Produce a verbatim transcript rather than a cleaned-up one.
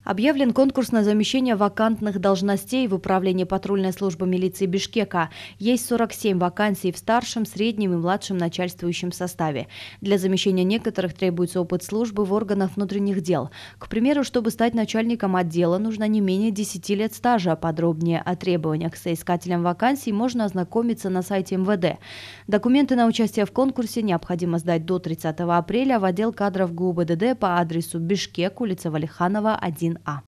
Объявлен конкурс на замещение вакантных должностей в управлении патрульной службы милиции Бишкека. Есть сорок семь вакансий в старшем, среднем и младшем начальствующем составе. Для замещения некоторых требуется опыт службы в органах внутренних дел. К примеру, чтобы стать начальником отдела, нужно не менее десяти лет стажа. Подробнее о требованиях к соискателям вакансий можно ознакомиться на сайте эм вэ дэ. Документы на участие в конкурсе необходимо сдать до тридцатого апреля в отдел кадров гэ у бэ дэ дэ по адресу Бишкек, улица Валиханова, один а.